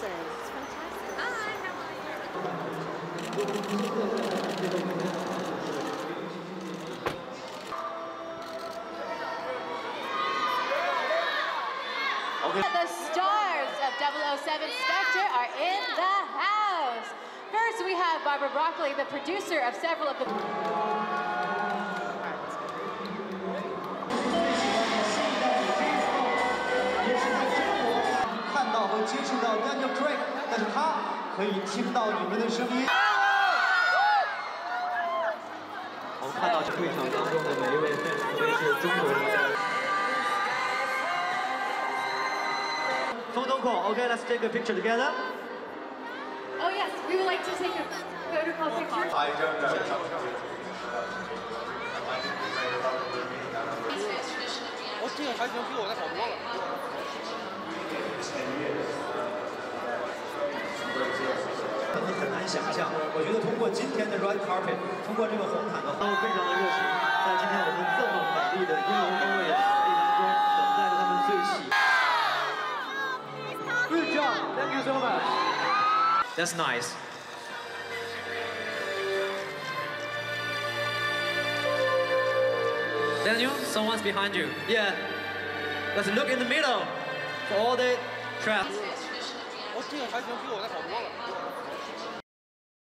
dancing. It's fantastic. Hi, how are you? Okay. The stars of 007 Spectre are in the house. First, we have Barbara Broccoli, the producer of several of the... 看到和接触到 Daniel Craig， 但是他可以听到你们的声音。我们看到会场当中的每一位 fans 都是中国人。Photo call. Okay, let's take a picture together. Oh yes, we would like to take a photo call picture. I don't know. 我这个还行，比我的好多了。 很难想象，我觉得通过今天的 red carpet， 通过这个红毯的，他们非常的热情，在今天我们这么美丽的英伦风味的场地当中，等待着他们醉喜。Good job, thank you so much. That's nice. Daniel, someone's behind you. Yeah. Let's look in the middle for all the traps. 我这个还行，比我的。